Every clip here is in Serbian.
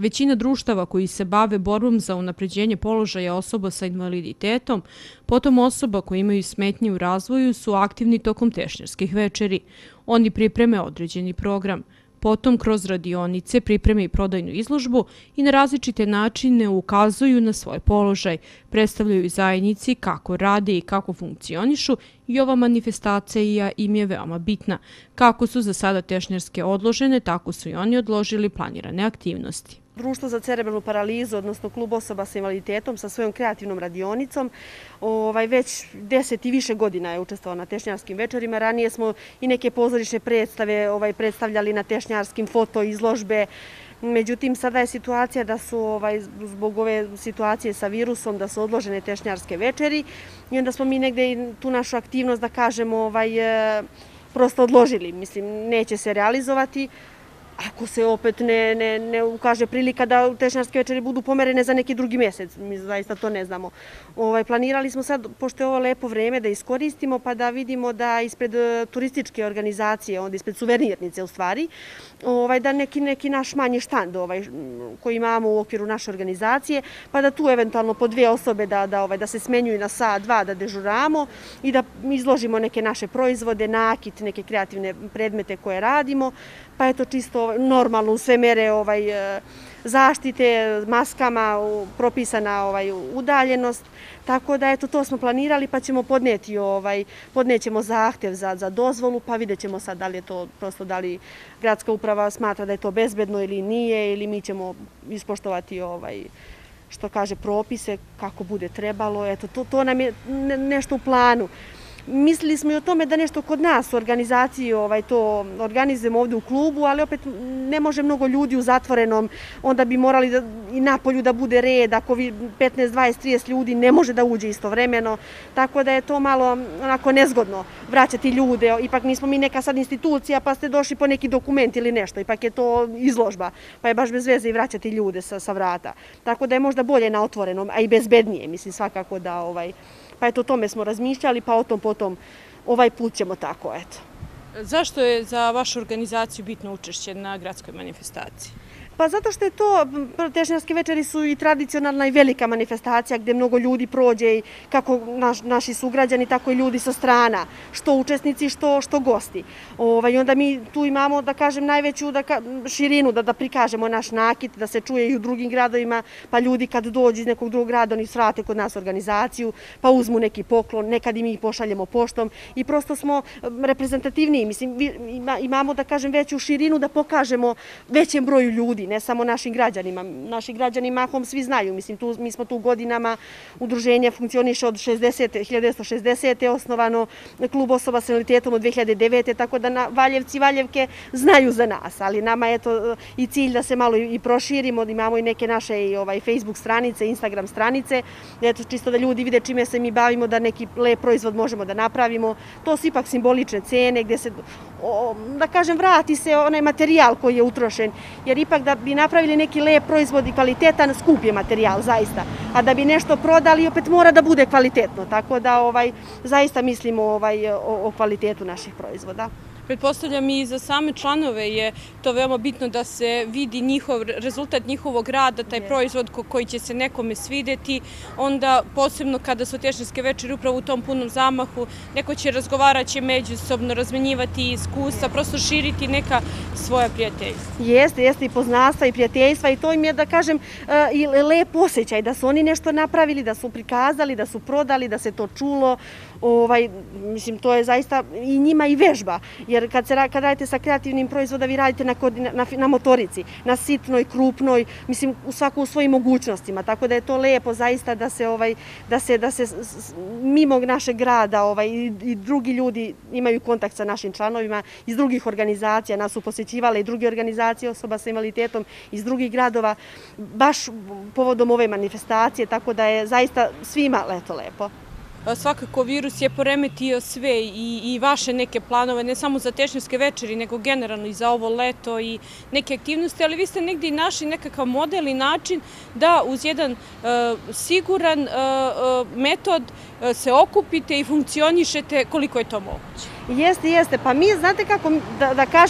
Većina društava koji se bave borbom za unapređenje položaja osoba sa invaliditetom, potom osoba koji imaju smetnje u razvoju, su aktivni tokom tešnjarskih večeri. Oni pripreme određeni program. Potom kroz radionice pripreme i prodajnu izložbu i na različite načine ukazuju na svoj položaj, predstavljaju zajednici kako rade i kako funkcionišu i ova manifestacija im je veoma bitna. Kako su za sada tešnjarske odložene, tako su i oni odložili planirane aktivnosti. Društvo za cerebralnu paralizu, odnosno klub osoba sa invaliditetom sa svojom kreativnom radionicom, već 10 i više godina je učestvovao na tešnjarskim večerima. Ranije smo i neke pozorišne predstave predstavljali na tešnjarskim foto izložbe. Međutim, sada je situacija da su, zbog ove situacije sa virusom, da su odložene tešnjarske večeri i onda smo mi negde tu našu aktivnost, da kažemo, prosto odložili. Mislim, neće se realizovati. Ako se opet ne ukaže prilika da tešnjarske večeri budu pomerene za neki drugi mjesec, mi zaista to ne znamo. Planirali smo sad, pošto je ovo lepo vreme, da iskoristimo pa da vidimo da ispred turističke organizacije, onda ispred suvenirnice u stvari, da neki naš manji štand koji imamo u okviru naše organizacije, pa da tu eventualno po 2 osobe da se smenjuju na sat, 2 da dežuramo i da izložimo neke naše proizvode, nakit, neke kreativne predmete koje radimo, pa eto čisto normalno u sve mere zaštite, maskama, propisana udaljenost. Tako da eto to smo planirali pa ćemo podnećemo zahtev za dozvolu pa vidjet ćemo sad da li je to prosto, da li gradska uprava smatra da je to bezbedno ili nije ili mi ćemo ispoštovati što kaže propise kako bude trebalo. Eto to nam je nešto u planu. Mislili smo i o tome da nešto kod nas u organizaciji to organizujemo ovdje u klubu, ali opet ne može mnogo ljudi u zatvorenom, onda bi morali i napolju da bude red, ako 15, 20, 30 ljudi ne može da uđe istovremeno, tako da je to malo onako nezgodno vraćati ljude, ipak nismo mi neka sad institucija pa ste došli po neki dokument ili nešto, ipak je to izložba, pa je baš bez veze i vraćati ljude sa vrata, tako da je možda bolje na otvorenom, a i bezbednije, mislim svakako da pa eto o tome smo razmišljali, pa o tom potom ovaj put ćemo tako, eto. Zašto je za vašu organizaciju bitno učešće na gradskoj manifestaciji? Pa zato što je to, tešnjarske večeri su i tradicionalna i velika manifestacija gdje mnogo ljudi prođe, kako naši sugrađani, tako i ljudi sa strana, što učesnici, što gosti. I onda mi tu imamo, da kažem, najveću širinu, da prikažemo naš nakit, da se čuje i u drugim gradovima, pa ljudi kad dođu iz nekog drugog grada, oni svrate kod nas organizaciju, pa uzmu neki poklon, nekad i mi ih pošaljemo poštom i prosto smo reprezentativniji, mislim, imamo, da kažem, veću širinu da pokažemo većem broju ljudi, ne samo našim građanima. Naši građani mahom svi znaju. Mislim, mi smo tu godinama, udruženje funkcioniše od 1960. osnovano, klub osoba sa invaliditetom od 2009. Tako da Valjevci i Valjevke znaju za nas, ali nama je to i cilj da se malo i proširimo, da imamo i neke naše Facebook stranice, Instagram stranice, eto čisto da ljudi vide čime se mi bavimo, da neki lep proizvod možemo da napravimo. To su ipak simbolične cene gdje se, da kažem, vrati se onaj materijal koji je utrošen, jer ipak da bi napravili neki lep proizvod i kvalitetan, skup je materijal, zaista. A da bi nešto prodali, opet mora da bude kvalitetno. Tako da zaista mislimo o kvalitetu naših proizvoda. Pretpostavljam i za same članove je to veoma bitno da se vidi rezultat njihovog rada, taj proizvod koji će se nekome svideti. Onda posebno kada su tešnjarske večeri upravo u tom punom zamahu, neko će razgovarati međusobno, razmenjivati iskustva, prosto širiti neka svoja prijateljstva. Jeste i poznanstva i prijateljstva i to im je, da kažem, i lep osjećaj da su oni nešto napravili, da su prikazali, da su prodali, da se to čulo. Mislim, to je zaista i njima i vežba, jer kad radite sa kreativnim proizvodom, vi radite na motorici, na sitnoj, krupnoj, mislim, svako u svojim mogućnostima, tako da je to lepo zaista da se mimo našeg grada i drugi ljudi imaju kontakt sa našim članovima iz drugih organizacija, nas su posjećivale i druge organizacije osoba sa invaliditetom iz drugih gradova, baš povodom ove manifestacije, tako da je zaista svima lepo. Svakako virus je poremetio sve i vaše neke planove, ne samo za tešnjarske večeri, nego generalno i za ovo leto i neke aktivnosti, ali vi ste negdje i našli nekakav model i način da uz jedan siguran metod se okupite i funkcionišete koliko je to moguće. Jeste, pa mi, znate kako, da kažem,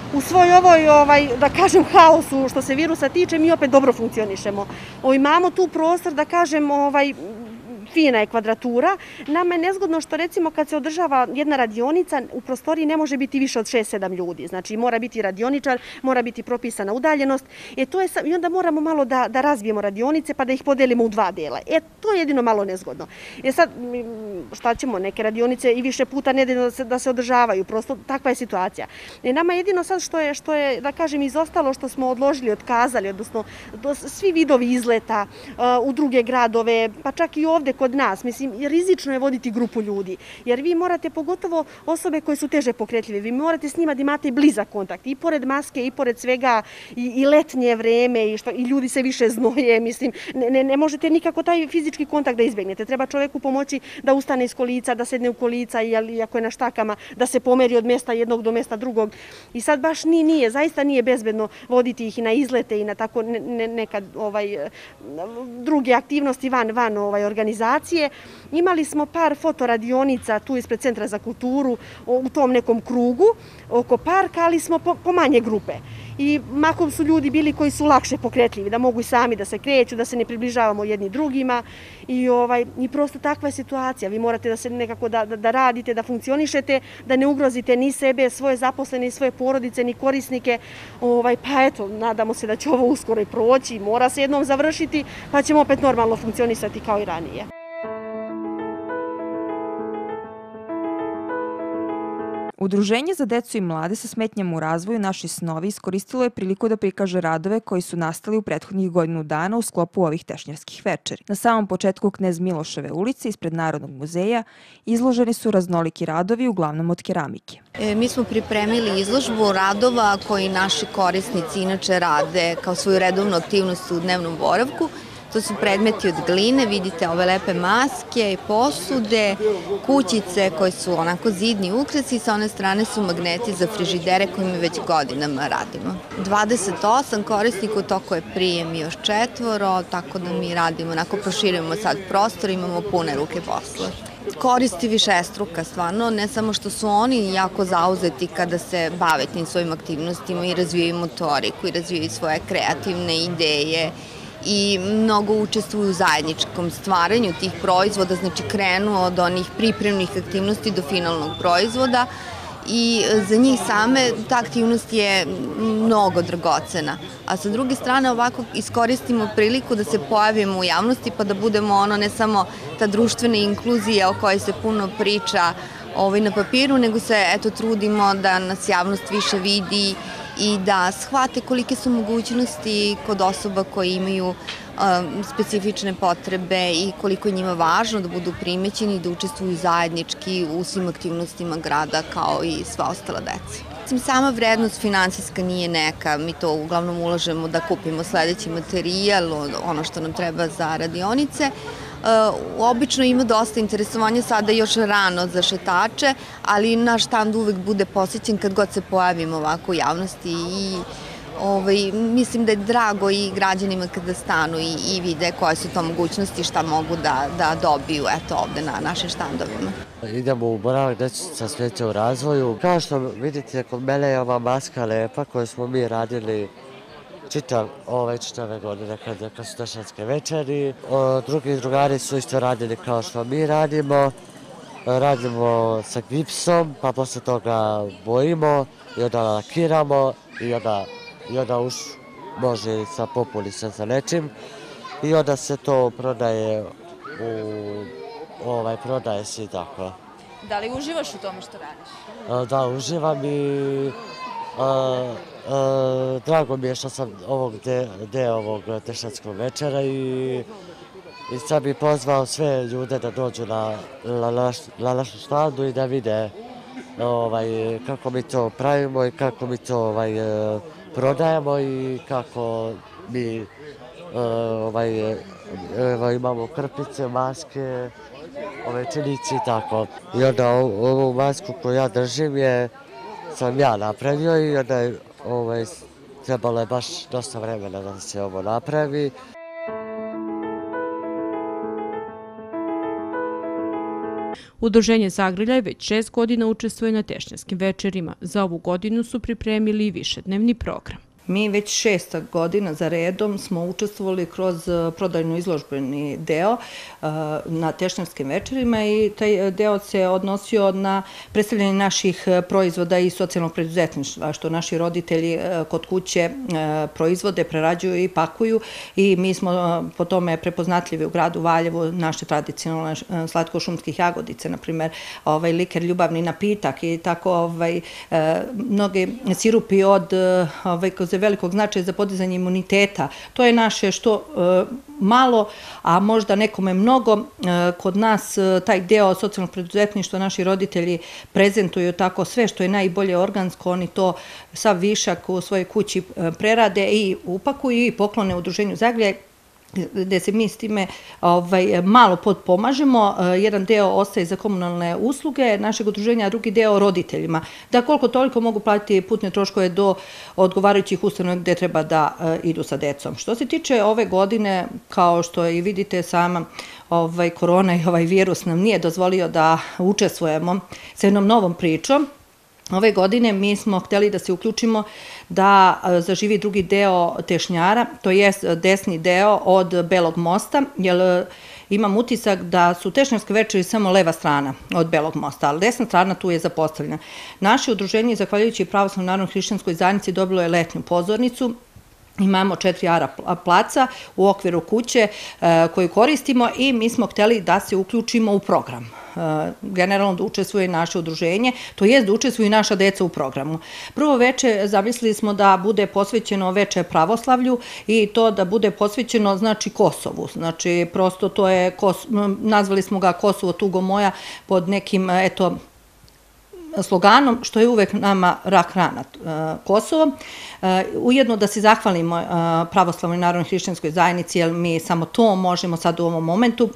u svoj ovoj, da kažem, haosu što se virusa tiče, mi opet dobro funkcionišemo. Imamo tu prostor, da kažem, fina je kvadratura. Nama je nezgodno što, recimo, kad se održava jedna radionica, u prostoriji ne može biti više od 6-7 ljudi. Znači, mora biti radioničar, mora biti propisana udaljenost. I onda moramo malo da razbijemo radionice pa da ih podelimo u 2 dela. To je jedino malo nezgodno. Sad, šta ćemo, neke radionice i više puta nedeljno da se održavaju. Prosto, takva je situacija. Nama jedino sad što je, da kažem, izostalo, što smo odložili, otkazali, odnosno svi vidovi izleta u druge gradove, pa čak i ovde kod nas. Mislim, rizično je voditi grupu ljudi, jer vi morate, pogotovo osobe koje su teže pokretljive, vi morate s njima da imate blizak kontakt, i pored maske, i pored svega, i letnje vreme, i ljudi se više znoje, mislim, ne možete nikako taj fizički kontakt da izbegnete. Treba čoveku pomoći da ustane iz kolica, da sedne u kolica, i ako je na štakama, da se pomeri od mesta jednog do mesta drugog. I sad baš zaista nije bezbedno voditi ih i na izlete i na tako nekad druge aktivnosti van organizacije. Imali smo par fotoradionica tu ispred Centra za kulturu u tom nekom krugu oko parka, ali smo po manje grupe. I mahom su ljudi bili koji su lakše pokretljivi, da mogu i sami da se kreću, da se ne približavamo jedni drugima. I prosto takva je situacija. Vi morate da se nekako da radite, da funkcionišete, da ne ugrozite ni sebe, svoje zaposlene, ni svoje porodice, ni korisnike. Pa eto, nadamo se da će ovo uskoro i proći, mora se jednom završiti, pa ćemo opet normalno funkcionisati kao i ranije. Udruženje za decu i mlade sa smetnjama u razvoju Naši snovi iskoristilo je priliku da prikaže radove koji su nastali u prethodnih godinu dana u sklopu ovih tešnjarskih večeri. Na samom početku Knez Miloševe ulice ispred Narodnog muzeja izloženi su raznoliki radovi, uglavnom od keramike. Mi smo pripremili izložbu radova koji naši korisnici inače rade kao svoju redovnu aktivnost u dnevnom boravku. To su predmeti od gline, vidite ove lepe maske, posude, kućice koje su onako zidni ukrasi, sa one strane su magneti za frižidere koje mi već godinama radimo. 28 korisnika, u toku je prijem još 4, tako da mi radimo, onako proširujemo sad prostor, imamo pune ruke posla. Koristi višestruka, stvarno, ne samo što su oni jako zauzeti kada se bave tim svojim aktivnostima i razvijaju motoriku i razvijaju svoje kreativne ideje, i mnogo učestvuju u zajedničkom stvaranju tih proizvoda, znači krenu od onih pripremnih aktivnosti do finalnog proizvoda, i za njih same ta aktivnost je mnogo dragocena. A sa druge strane ovako iskoristimo priliku da se pojavimo u javnosti pa da budemo ne samo ta društvena inkluzija o kojoj se puno priča na papiru, nego se trudimo da nas javnost više vidi i da shvate kolike su mogućnosti kod osoba koje imaju specifične potrebe i koliko je njima važno da budu primećeni i da učestvuju zajednički u svim aktivnostima grada kao i sva ostala deca. Sama vrednost finansijska nije neka, mi to uglavnom ulažemo da kupimo sledeći materijal, ono što nam treba za radionice. Obično ima dosta interesovanja, sada još rano za šetače, ali naš štand uvek bude posećen kad god se pojavimo ovako u javnosti i mislim da je drago i građanima kada stanu i vide koje su to mogućnosti, šta mogu da dobiju ovde na našim štandovima. Idemo u boravak decu sa smetnjama u razvoju. Kao što vidite, kod mene je ova maska lepa koju smo mi radili čitave godine kad su tešnjarske večeri. Drugi drugari su isto radili kao što mi radimo. Radimo sa gipsom, pa posle toga bojimo i onda lakiramo i onda može sa populisom sa nečim i onda se to prodaje prodaje se i tako. Da li uživaš u tome što radiš? Da, uživam i drago mi je što sam deo ovog tešnjarskog večera i sad bih pozvao sve ljude da dođu na našu štandu i da vide kako mi to pravimo i kako mi to prodajemo i kako mi imamo krpice, maske, činici i tako. I onda ovu masku koju ja držim sam ja napravio i onda je trebalo je baš dosta vremena da se ovo napravi. Udruženje Zagrljaj već 6 godina učestvuje na tešnjarskim večerima. Za ovu godinu su pripremili i višednevni program. Mi već 6 godina za redom smo učestvovali kroz prodajno-izložbeni deo na tešnjarskim večerima i taj deo se odnosio na predstavljanje naših proizvoda i socijalnog preduzetništva, što naši roditelji kod kuće proizvode, prerađuju i pakuju i mi smo po tome prepoznatljivi u gradu Valjevu, naše tradicionalne slatko-šumskih jagodice, na primjer liker ljubavni napitak i tako mnoge sirupi od velikog značaja za podizanje imuniteta. To je naše što malo, a možda nekome mnogo. Kod nas taj deo socijalnog preduzetništva naši roditelji prezentuju tako sve što je najbolje organsko, oni to sav višak u svojoj kući prerade i upakuju i poklone Udruženju Zagrljaj, gde se mi s time malo potpomažemo. Jedan deo ostaje za komunalne usluge našeg udruženja, a drugi deo roditeljima. Da koliko toliko mogu platiti putne troškove do odgovarajućih ustanova gde treba da idu sa decom. Što se tiče ove godine, kao što i vidite sama, korona i ovaj virus nam nije dozvolio da učestvujemo sa jednom novom pričom. Ove godine mi smo hteli da se uključimo da zaživi drugi deo tešnjara, to je desni deo od Belog mosta, jer imam utisak da su tešnjarske večeri samo leva strana od Belog mosta, ali desna strana tu je zapostavljena. Naše udruženje, zahvaljujući Pravoslavnoj narodnoj hrišćanskoj zajednici, dobilo je letnju pozornicu. Imamo 4 ara placa u okviru kuće koju koristimo i mi smo hteli da se uključimo u program. Generalno da učestvuje naše udruženje, to jest da učestvuju i naša deca u programu. Prvo veče zamislili smo da bude posvećeno veče pravoslavlju i to da bude posvećeno znači Kosovu. Znači prosto to je, nazvali smo ga Kosovo tugo moja pod nekim, eto, sloganom, što je uvek nama rak rana Kosovo. Ujedno da se zahvalimo Pravoslavnoj narodnoj hrišćanskoj zajednici, jer mi samo to možemo sad u ovom momentu,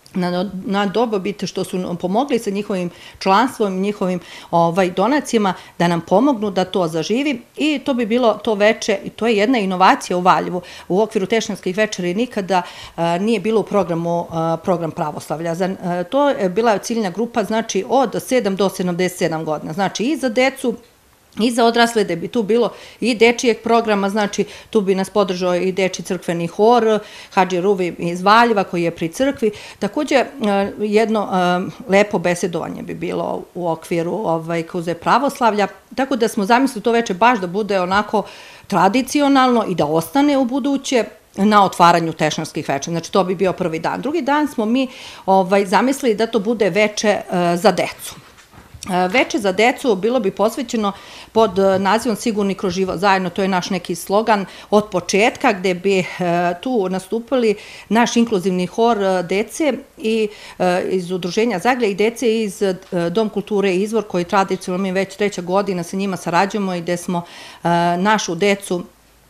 na dobrobit što su pomogli sa njihovim članstvom, njihovim donacijama, da nam pomognu da to zaživi i to bi bilo to veče, i to je jedna inovacija u Valjevu. U okviru tešnjarskih večeri nikada nije bilo u programu program pravoslavlja. To je bila ciljna grupa, znači od 7 do 77 godina, znači i za decu, i za odrasle, da bi tu bilo i dečijeg programa, znači tu bi nas podržao i dečiji crkveni hor, Hadži Ruvi iz Valjeva koji je pri crkvi. Takođe, jedno lepo besedovanje bi bilo u okviru kuze pravoslavlja, tako da smo zamislili to veče baš da bude onako tradicionalno i da ostane u buduće na otvaranju tešnjarskih večera. Znači to bi bio prvi dan. Drugi dan smo mi zamislili da to bude veče za decu. Veče za decu bilo bi posvećeno pod nazivom Sigurni kroz život zajedno, to je naš neki slogan od početka, gde bi tu nastupali naš inkluzivni hor dece i iz Udruženja Zagrljaj i dece iz Dom kulture Izvor, koji tradicionalno mi već 3. godina sa njima sarađujemo i gde smo našu decu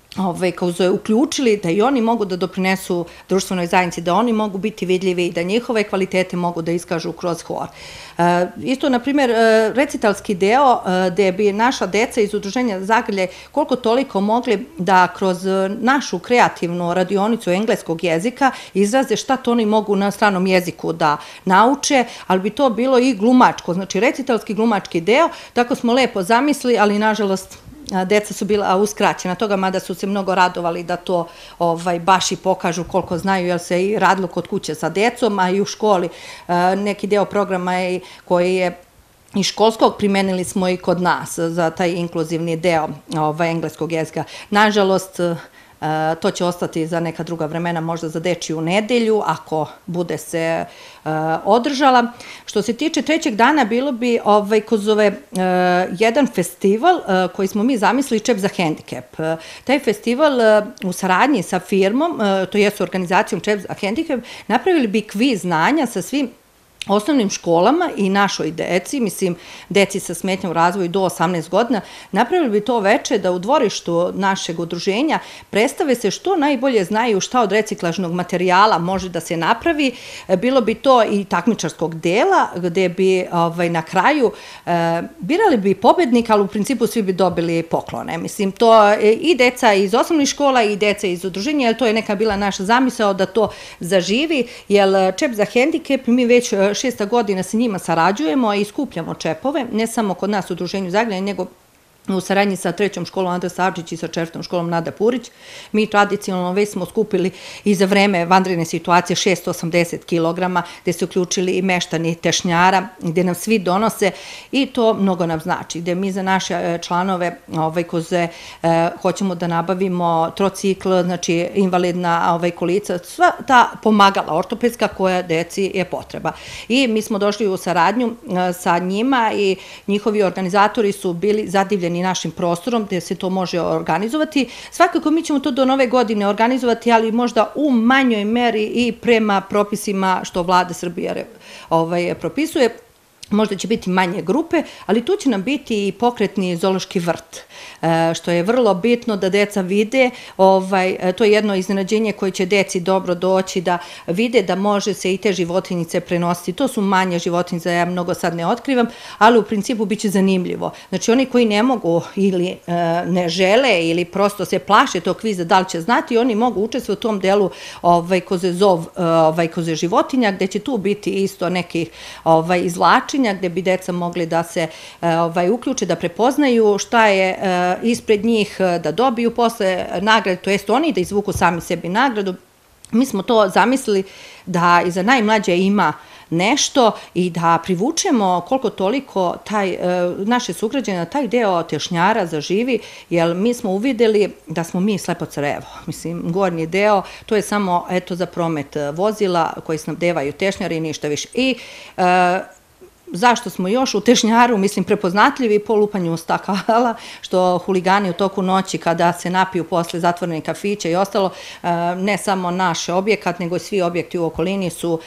uključili da i oni mogu da doprinesu društvenoj zajednici, da oni mogu biti vidljivi i da njihove kvalitete mogu da iskažu kroz hor. Isto, na primjer, recitalski deo gde bi naša deca iz Udruženja Zagrljaj koliko toliko mogli da kroz našu kreativnu radionicu engleskog jezika izraze šta to oni mogu na stranom jeziku da nauče, ali bi to bilo i glumačko, znači recitalski glumački deo, tako smo lepo zamislili, ali nažalost deca su bila uskraćena toga, mada su se mnogo radovali da to baš i pokažu koliko znaju, jer se i radilo kod kuće sa decom, a i u školi. Neki deo programa koji je i školskog primenili smo i kod nas za taj inkluzivni deo engleskog jezika. Nažalost, to će ostati za neka druga vremena, možda za dečiju nedelju, ako bude se održala. Što se tiče 3. dana, bilo bi kroz jedan festival koji smo mi zamislili, Čep za hendikep. Taj festival u saradnji sa firmom, to jest organizacijom Čep za hendikep, napravili bi kviz znanja sa svim osnovnim školama i našoj deci, mislim deci sa smetnjom u razvoju do 18 godina, napravili bi to veče da u dvorištu našeg udruženja predstave se što najbolje znaju šta od reciklažnog materijala može da se napravi. Bilo bi to i takmičarskog dela, gde bi na kraju birali bi pobednika, ali u principu svi bi dobili poklone. Mislim, to i deca iz osnovnih škola i deca iz udruženja, jer to je neka bila naša zamisao da to zaživi, jer Čep za hendikep mi već 6. godina sa njima sarađujemo i skupljamo čepove, ne samo kod nas u Udruženju Zagljane, nego u saradnji sa 3. školom Andra Savčić i sa 4. školom Nada Purić. Mi tradicionalno već smo skupili i za vreme vanredne situacije 680 kg, gde se uključili i meštani tešnjara, gde nam svi donose i to mnogo nam znači, gde mi za naše članove koze hoćemo da nabavimo trocikl, znači invalidna kolica, sva ta pomagala ortopedska koja deci je potreba. I mi smo došli u saradnju sa njima i njihovi organizatori su bili zadivljeni našim prostorom gde se to može organizovati. Svakako mi ćemo to do nove godine organizovati, ali možda u manjoj meri i prema propisima što vlada Srbije propisuje. Možda će biti manje grupe, ali tu će nam biti i pokretni zoološki vrt, što je vrlo bitno da deca vide. To je jedno iznenađenje koje će deci dobro doći, da vide da može se i te životinjice prenositi. To su manje životinjice, ja mnogo sad ne otkrivam, ali u principu biće zanimljivo. Znači oni koji ne mogu ili ne žele ili prosto se plaše tog kviza da li će znati, oni mogu učestvovati u tom delu koze zov, koze životinja, gde će tu biti isto nekih izvlačenja, gde bi deca mogli da se uključe, da prepoznaju šta je ispred njih, da dobiju posle nagrade, to jest oni da izvuku sami sebi nagradu. Mi smo to zamislili da i za najmlađe ima nešto i da privučemo koliko toliko naše sugrađane na taj deo tešnjara zaživi, jer mi smo uvideli da smo mi slepo crevo. Mislim, gornji deo, to je samo za promet vozila koji snabdevaju tešnjari i ništa više. I zašto smo još u tešnjaru, mislim, prepoznatljivi po lupanju stakala, što huligani u toku noći kada se napiju posle zatvorenih kafića i ostalo, ne samo naš objekat, nego i svi objekti u okolini su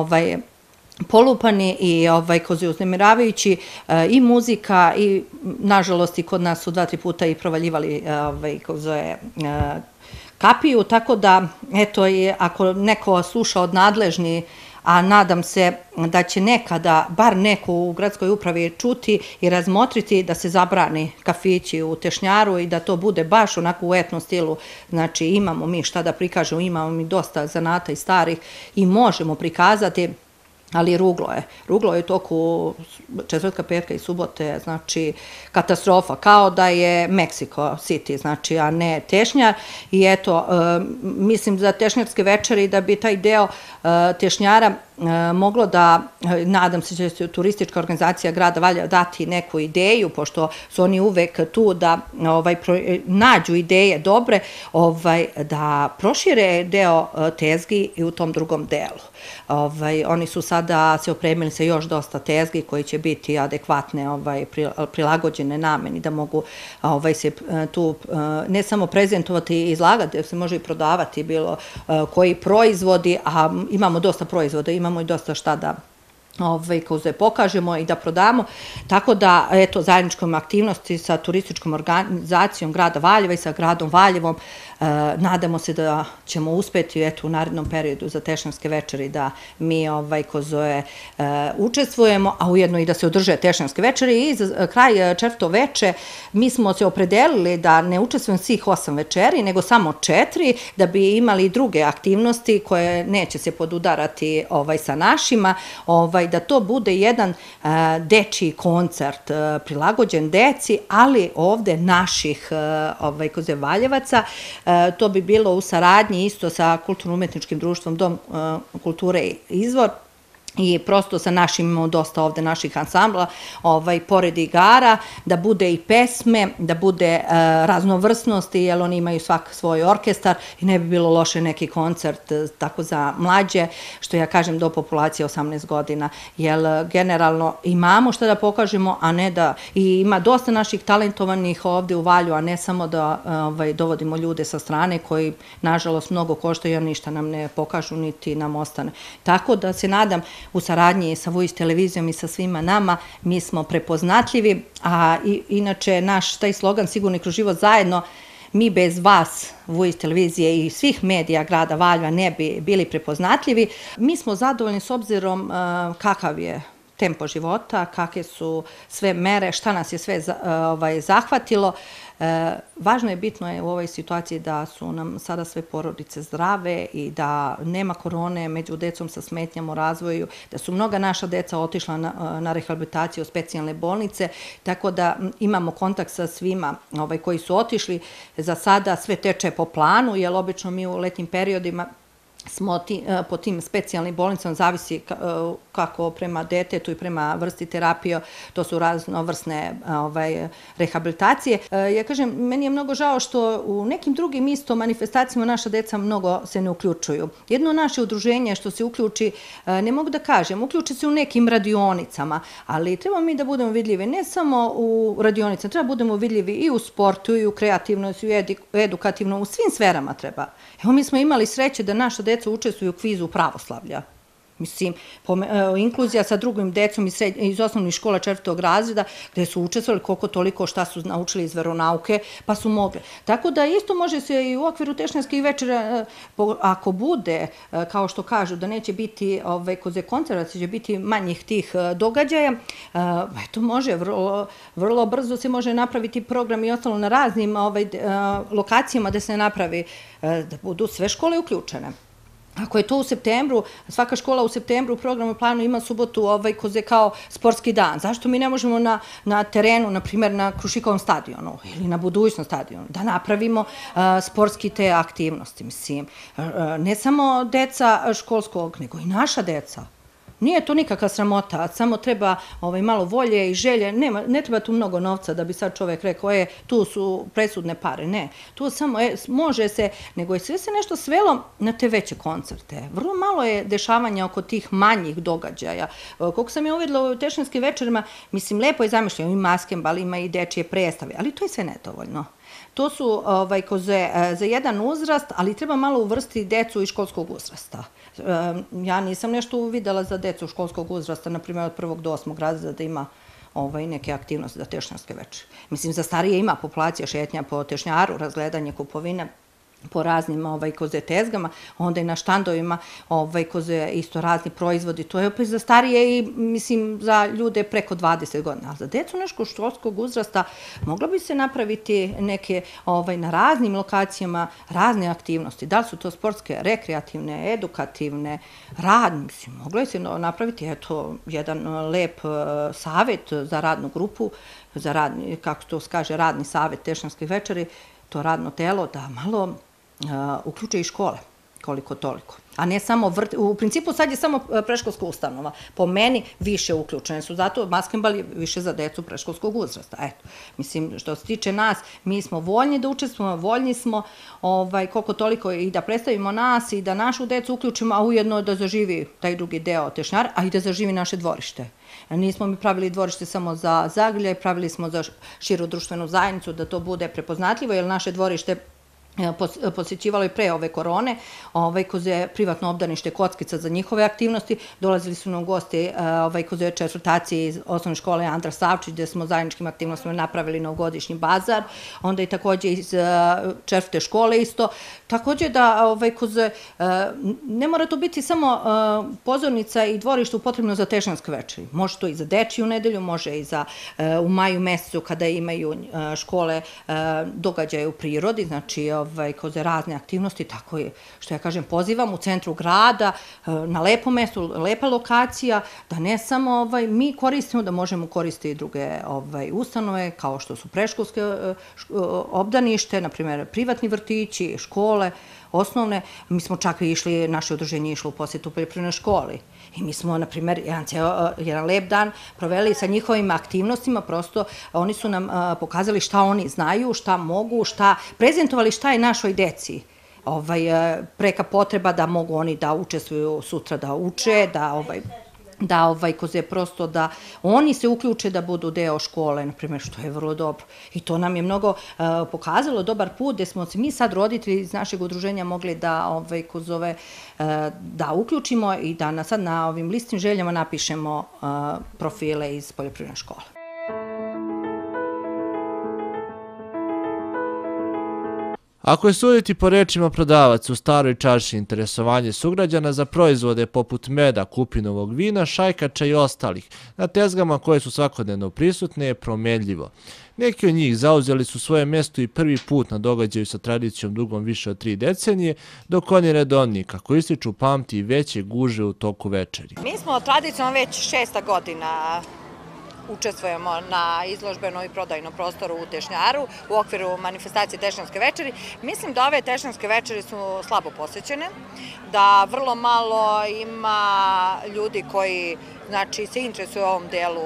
polupani i koze uznemiravajući, i muzika i nažalost i kod nas su 2-3 puta i provaljivali koze kapiju, tako da eto, ako neko sluša od nadležni, a nadam se da će nekada bar neko u gradskoj upravi čuti i razmotriti da se zabrani kafići u tešnjaru i da to bude baš onako u etnom stilu. Znači imamo mi šta da prikažemo, imamo mi dosta zanata i starih i možemo prikazati, ali ruglo je. Ruglo je u toku četvrtka, petka i subote, znači katastrofa, kao da je Mexico City, znači, a ne tešnjar. I eto, mislim za tešnjarske večeri da bi taj deo tešnjara moglo da, nadam se da će turistička organizacija grada Valjeva dati neku ideju, pošto su oni uvek tu da nađu ideje dobre, da prošire deo tezgi i u tom drugom delu. Oni su sada se opremili sa još dosta tezgi koji će biti adekvatne, prilagođene nameni, da mogu se tu ne samo prezentovati i izlagati, da se može i prodavati bilo koji proizvodi, a imamo dosta proizvoda, imamo i dosta šta da koze pokažemo i da prodamo, tako da, eto, zajedničkom aktivnosti sa turističkom organizacijom grada Valjeva i sa gradom Valjevom, nadamo se da ćemo uspeti, eto, u narednom periodu za tešnjarske večeri da mi koze učestvujemo, a ujedno i da se održe tešnjarske večeri. I za kraj četvrto veče mi smo se opredelili da ne učestvujem svih 8 večeri, nego samo 4, da bi imali druge aktivnosti koje neće se podudarati sa našima, da to bude jedan dečiji koncert prilagođen deci, ali ovde naših koze Valjevaca. To bi bilo u saradnji isto sa Kulturno-umetničkim društvom Dom kulture Izvor i prosto sa našim, imamo dosta ovde naših ansambla, pored igara, da bude i pesme, da bude raznovrsnosti, jer oni imaju svak svoj orkestar i ne bi bilo loše neki koncert tako za mlađe, što ja kažem do populacije 18 godina, jer generalno imamo šta da pokažemo, a ne da, i ima dosta naših talentovanih ovde u Valju, a ne samo da dovodimo ljude sa strane koji, nažalost, mnogo koštaju, a ništa nam ne pokažu, niti nam ostane. Tako da se nadam, u saradnji sa Vujić televizijom i sa svima nama, mi smo prepoznatljivi, a inače naš taj slogan Sigurni kroz život zajedno, mi bez vas, Vujić televizije i svih medija grada Valjeva ne bi bili prepoznatljivi. Mi smo zadovoljni s obzirom kakav je tempo života, kakve su sve mere, šta nas je sve zahvatilo. Važno je, bitno je u ovoj situaciji da su nam sada sve porodice zdrave i da nema korone među decom sa smetnjama u razvoju, da su mnoga naša deca otišla na rehabilitaciju u specijalne bolnice, tako da imamo kontakt sa svima koji su otišli. Za sada sve teče po planu, jer obično mi u letnjim periodima smo po tim specijalnim bolnicama, zavisi kako prema detetu i prema vrsti terapije, to su raznovrsne rehabilitacije. Ja kažem, meni je mnogo žao što u nekim drugim isto manifestacijama naša deca mnogo se ne uključuju. Jedno naše udruženje što se uključi, ne mogu da kažem, uključi se u nekim radionicama, ali treba mi da budemo vidljivi ne samo u radionicama, treba budemo vidljivi i u sportu, i u kreativnosti, i u edukativnom, u svim sferama treba. Evo, mi smo imali sreće da naša deca učestvuju u kvizu pravoslavlja. Mislim, inkluzija sa drugim decom iz osnovnih škola 4. razreda, gde su učestvovali koliko toliko šta su naučili iz veronauke, pa su mogli. Tako da isto može se i u okviru tešnjarskih večera, ako bude, kao što kažu, da neće biti koze koncertacije, će biti manjih tih događaja, eto može, vrlo brzo se može napraviti program i ostalo na raznim lokacijama da se napravi, da budu sve škole uključene. Ako je to u septembru, svaka škola u septembru u programu planu ima subotu koze kao sportski dan. Zašto mi ne možemo na terenu, na primjer na Krušikovom stadionu ili na budućnom stadionu, da napravimo sportski te aktivnosti? Mislim, ne samo deca školskog, nego i naša deca. Nije to nikakva sramota, samo treba malo volje i želje, ne treba tu mnogo novca da bi sad čovek rekao, tu su presudne pare, ne. Tu samo može se, nego je sve se nešto svelo na te veće koncerte. Vrlo malo je dešavanja oko tih manjih događaja. Koliko sam je uvidela u tešnjarskim večerima, mislim, lepo je zamišljeno, ima maskembal, ima i dečije predstave, ali to je sve nedovoljno. To su za jedan uzrast, ali treba malo uvrstiti decu iz školskog uzrasta. Ja nisam nešto uvidela za decu školskog uzrasta, na primjer od 1. do 8. razreda da ima neke aktivnosti za tešnjarske večere. Mislim, za starije ima populacija šetnja po tešnjaru, razgledanje kupovine po raznim koze tezgama, onda i na štandovima koze isto razni proizvodi. To je opet za starije i, mislim, za ljude preko 20 godina. A za decu nekog školskog uzrasta moglo bi se napraviti neke na raznim lokacijama razne aktivnosti. Da li su to sportske, rekreativne, edukativne, radne, mislim, moglo je se napraviti, eto, jedan lep savet za radnu grupu, za radni, kako to kaže, radni savet tešnjarskih večeri, to radno telo da malo uključe i škole, koliko toliko. A ne samo, u principu sad je samo preškolska ustanova. Po meni više uključene su, zato maskembal je više za decu preškolskog uzrasta. Eto, mislim, što se tiče nas, mi smo voljni da učestvujemo, voljni smo koliko toliko i da predstavimo nas i da našu decu uključimo, a ujedno da zaživi taj drugi deo tešnjara, a i da zaživi naše dvorište. Nismo mi pravili dvorište samo za Zagrljaj, pravili smo za širu društvenu zajednicu, da to bude prepoznatljivo, jer naše dvorište posjećivalo i pre ove korone, koze privatno obdanište Kockica za njihove aktivnosti. Dolazili su nam gosti koze četvrtaci iz osnovne škole Andra Savčić, gde smo zajedničkim aktivnostima napravili novogodišnji bazar, onda i takođe iz četvrte škole isto. Takođe da koze, ne mora to biti samo pozornica i dvorište potrebno za tešnjarske večeri. Može to i za dečiju nedelju, može i za u maju mesecu kada imaju škole događaje u prirodi, znači koze razne aktivnosti, tako je, što ja kažem, pozivam u centru grada, na lepom mestu, lepa lokacija, da ne samo mi koristimo, da možemo koristiti i druge ustanove, kao što su preškolske obdanište, na primjer privatni vrtići, škole, osnovne. Mi smo čak i išli, naše udruženje išlo u posjetu poljoprivrednoj školi. I mi smo, na primjer, jedan lep dan proveli sa njihovim aktivnostima, prosto oni su nam pokazali šta oni znaju, šta mogu, prezentovali šta je našoj deci. Preka potreba da mogu oni da učestvuju sutra, da uče, da koze prosto da oni se uključe da budu deo škole, na primjer, što je vrlo dobro. I to nam je mnogo pokazalo dobar put, gde smo se mi sad roditelji iz našeg udruženja mogli da kozove da uključimo i da sad na ovim listnim željama napišemo profile iz poljoprivredne škole. Ako je suditi po rečima prodavaca u Staroj čarši interesovanje sugrađana za proizvode poput meda, kupinovog vina, šajkača i ostalih, na tezgama koje su svakodnevno prisutne je promenljivo. Neki od njih zauzeli su svoje mjesto i prvi put na događaju sa tradicijom dugom više od 3 decenije, dok oni redovni, kako ističu, pamti i veće guže u toku večeri. Mi smo tradicionalno već 6. godina učestvujemo na izložbenom i prodajnom prostoru u Tešnjaru u okviru manifestacije Tešnjanske večeri. Mislim da ove Tešnjanske večeri su slabo posjećene, da vrlo malo ima ljudi koji se interesuju u ovom delu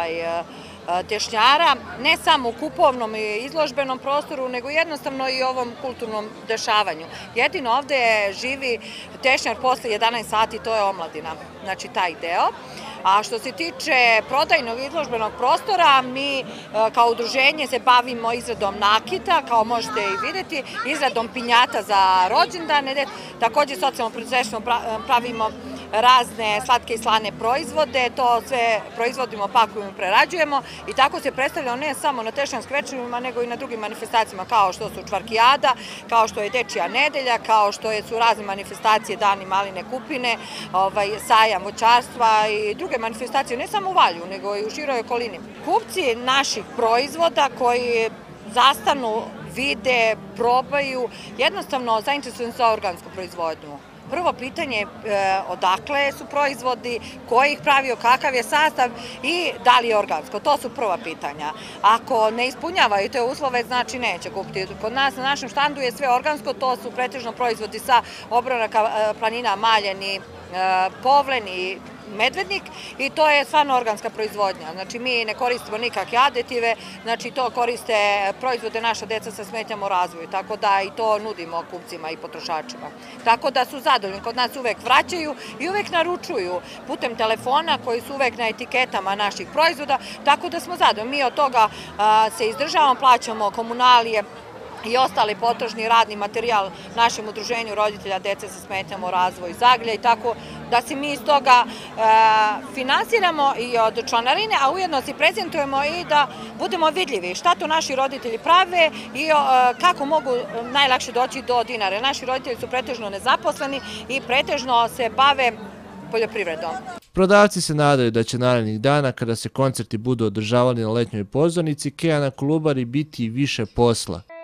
Tešnjara, ne samo u kupovnom i izložbenom prostoru, nego jednostavno i ovom kulturnom dešavanju. Jedino ovde živi Tešnjar posle 11 sati, to je omladina, znači taj deo. A što se tiče prodajnog izložbenog prostora, mi kao udruženje se bavimo izradom nakita, kao možete i vidjeti, izradom pinjata za rođendane, također socijalno preduzetništvo pravimo razne slatke i slane proizvode, to sve proizvodimo, pakujemo i prerađujemo i tako se predstavljamo ne samo na Tešnjanskim večerima, nego i na drugim manifestacijama kao što su Čvarkijada, kao što je Dečija nedelja, kao što su razne manifestacije Dani maline kupine, sajam voćarstva i druge manifestacije, ne samo u Valju, nego i u široj okolini. Kupci naših proizvoda koji zastanu, vide, probaju, jednostavno zainteresuju za organsku proizvodnju. Prvo pitanje je odakle su proizvodi, ko ih pravio, kakav je sastav i da li je organsko. To su prva pitanja. Ako ne ispunjavaju te uslove, znači neće kupiti. Kod nas na našem štandu je sve organsko, to su pretežno proizvodi sa obronaka planina Maljeni, Povlen i Medvednik i to je stvarno organska proizvodnja. Znači mi ne koristimo nikakve aditive, znači to koriste proizvode naša deca sa smetnjama u razvoju, tako da i to nudimo kupcima i potrošačima. Tako da su zadovoljni, kod nas uvek vraćaju i uvek naručuju putem telefona koji su uvek na etiketama naših proizvoda, tako da smo zadovoljni. Mi od toga se izdržavamo, plaćamo komunalije i ostali potrošni radni materijal našem udruženju roditelja dece sa smetnjama u razvoju Zagrlja i tako da se mi iz toga finansiramo i od članarine, a ujedno se prezentujemo i da budemo vidljivi šta to naši roditelji prave i kako mogu najlakše doći do dinara. Naši roditelji su pretežno nezaposleni i pretežno se bave poljoprivredom. Prodavci se nadaju da će narednih dana, kada se koncerti budu održavali na letnjoj pozornici, Kea na Kolubari biti i više posla.